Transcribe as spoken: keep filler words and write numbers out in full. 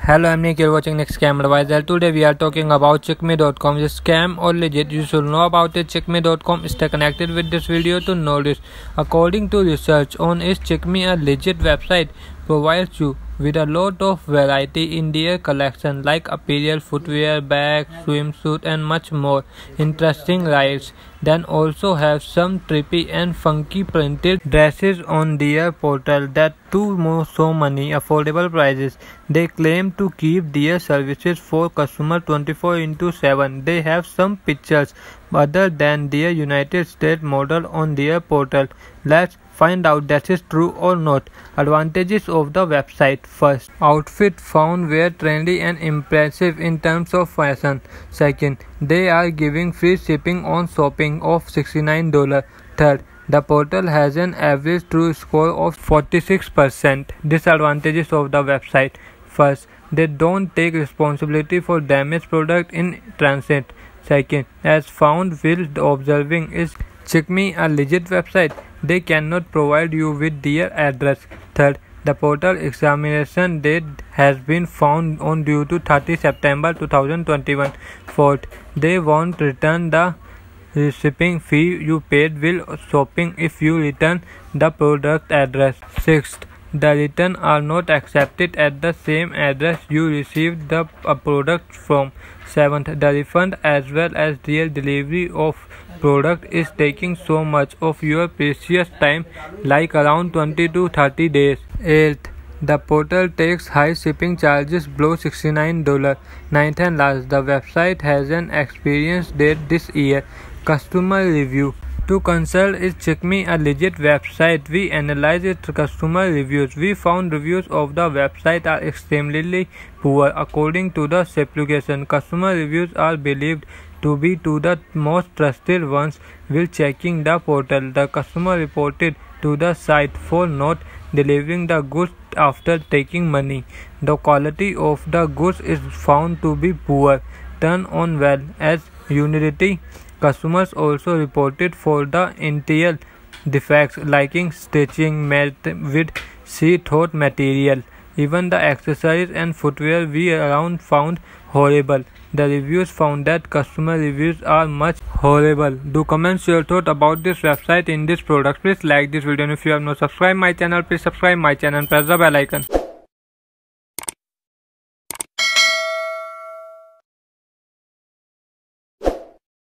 Hello, I'm Nick. You're watching Next Scam Advisor. Today we are talking about Checkme dot com. Is scam or legit? You should know about it. Checkme dot com. Stay connected with this video to know this. According to research on is Checkme a legit website, provides you with a lot of variety in their collection like apparel, footwear, bags, swimsuit and much more interesting rides. Then also have some trippy and funky printed dresses on their portal that too more so many affordable prices. They claim to keep their services for customer twenty-four into seven. They have some pictures other than their United States model on their portal. Let's find out that is true or not. Advantages of the website. First, outfit found were trendy and impressive in terms of fashion. Second, they are giving free shipping on shopping of sixty-nine dollars. Third, the portal has an average true score of forty-six percent. Disadvantages of the website. First, they don't take responsibility for damaged product in transit. Second, as found while observing is Checkme a legit website, they cannot provide you with their address. Third, the portal examination date has been found on due to thirtieth September two thousand twenty-one. Fourth, they won't return the shipping fee you paid while shopping if you return the product address. Sixth, the return are not accepted at the same address you received the product from. Seventh, the refund as well as real delivery of product is taking so much of your precious time, like around twenty to thirty days. Eighth, the portal takes high shipping charges below sixty-nine dollars. Ninth and last, the website has an experience date this year. Customer review. To consult is Checkme a legit website. We analyze its customer reviews. We found reviews of the website are extremely poor. According to the application, customer reviews are believed to be to the most trusted ones while checking the portal. The customer reported to the site for not delivering the goods after taking money. The quality of the goods is found to be poor. Turn on well as Unity. Customers also reported for the interior defects like stitching made with see-through material. Even the accessories and footwear we around found horrible. The reviews found that customer reviews are much horrible. Do comment your thought about this website in this product. Please like this video, and if you have not subscribed my channel, please subscribe my channel and press the bell icon.